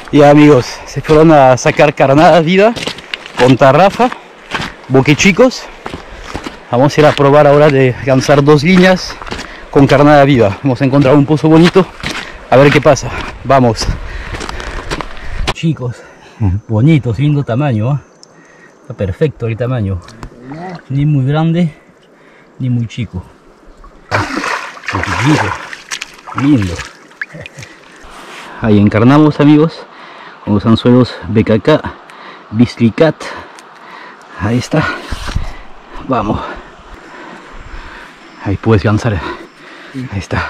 Y amigos, se fueron a sacar carnada vida con tarrafa, boquechicos. Vamos a ir a probar ahora de lanzar 2 líneas con carnada viva. Hemos encontrado un pozo bonito, a ver qué pasa. Vamos. Chicos, bonitos, lindo tamaño, ¿eh? Está perfecto el tamaño. Ni muy grande, ni muy chico. Lindo. Ahí encarnamos, amigos, con los anzuelos BKK, Bislicat. Ahí está. Vamos. Ahí puedes lanzar. Ahí está.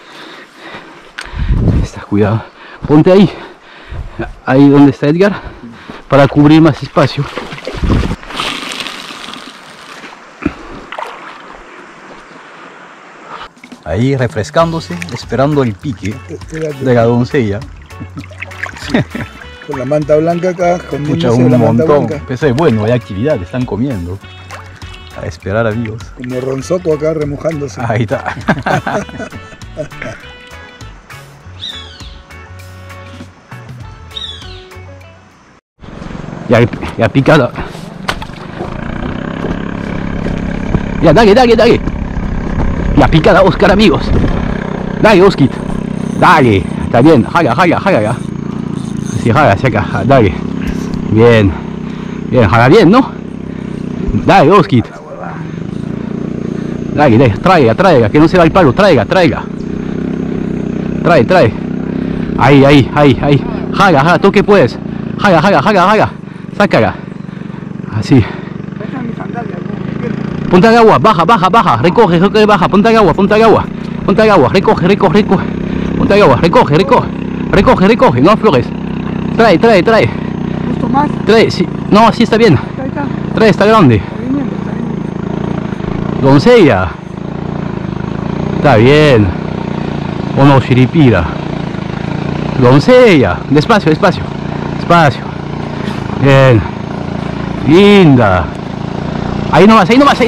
Ahí está, cuidado. Ponte ahí. Ahí donde está Edgar, para cubrir más espacio. Ahí refrescándose, esperando el pique de la doncella. Sí. Con la manta blanca acá, escucha un montón. Pero bueno, hay actividad, están comiendo. A esperar, amigos. Como ronzoco acá remojándose. Ahí está. Ya picada. Ya, dale. Ya picada, Oscar, amigos. Dale, Oskit. Dale. Está bien. Jala. Sí, jala hacia acá. Dale. Bien. Jala bien, ¿no? Dale, Oskit. Dale. Traiga. Que no se va el palo. Traiga. Trae. Ahí. Jala. Tú que puedes. Jala. Sácala. Así. Ponte al agua, baja, recoge, baja, ponte al agua, recoge. Ponte al agua, recoge, no aflores. Trae. ¿Justo más? Trae, sí. No, así está bien. Ahí está. Trae, está grande. Doncella. Está bien. O no, Shiripira. Doncella. Despacio. Bien. Linda. Ahí no vas. Ahí no vas.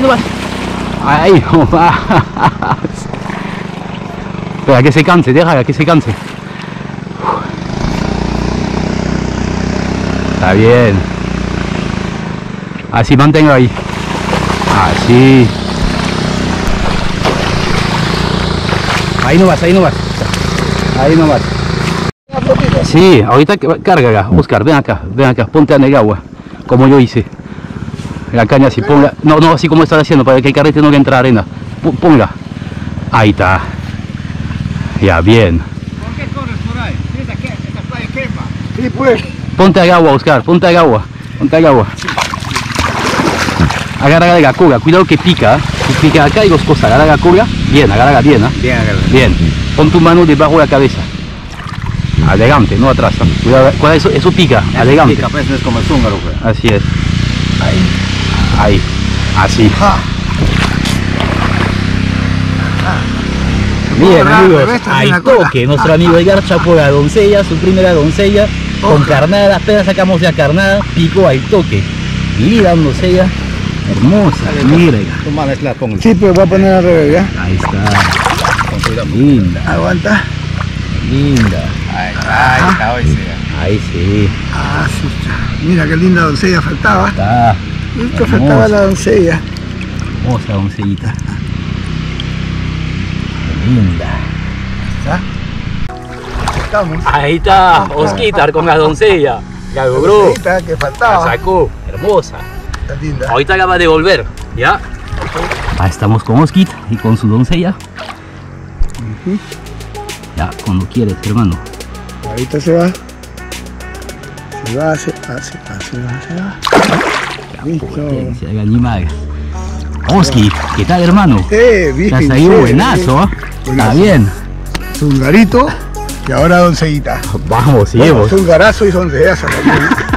Espera, que se canse, déjala que se canse. Está bien. Así, mantengo ahí. Así. Ahí no vas. Sí, ahorita cárgala, Oscar, ven acá, ponte en el agua, como yo hice. La caña así, ponla, no, así como estás haciendo, para que el carrete no le entre arena. Ponla. Ahí está. Ya, bien. ¿Por qué corres por ahí? Esa playa quema. Sí, pues. Ponte al agua, Oscar, ponte al agua. Agarra la curva, cuidado que pica. Si pica acá hay 2 cosas, agarra la curva, bien, agárrala bien, ¿eh? Bien. Pon tu mano debajo de la cabeza. Adelante, no atrás. Cuidado, eso pica, adelante. Pica, pues no es como el zúngaro, pues. Así es. Ahí. Así. Bien, amigos. Ahí toque. Nuestro amigo Edgar chapó la doncella, su primera doncella. Con carnada, apenas sacamos la carnada, picó al toque. Y la doncella hermosa. Mira. Tu mano es la pongo. Sí, pero voy a poner al revés, ¿ya? Ahí está. Linda. Aguanta. Linda. Ahí está, hoy sí. Ahí sí. Ah, sí. Mira qué linda doncella faltaba. Está. Esto faltaba la doncella. Hermosa doncellita. Linda. ¿Está? Estamos. Ahí está, Osquitar con la doncella. La logró. Doncellita que faltaba. La sacó. Hermosa. Está linda. Ahorita acaba de volver. ¿Ya? Ahí estamos con Oskit y con su doncella. Ya, cuando quieres, hermano. Ahorita se va. Se va. Listo. Potencia del animal. Oskit, ¿qué tal, hermano? Viste. Estás ahí buenazo, ¿eh? Está bien. Zungarito y ahora doncellita. Vamos, seguimos. Zungarazo y doncellazo.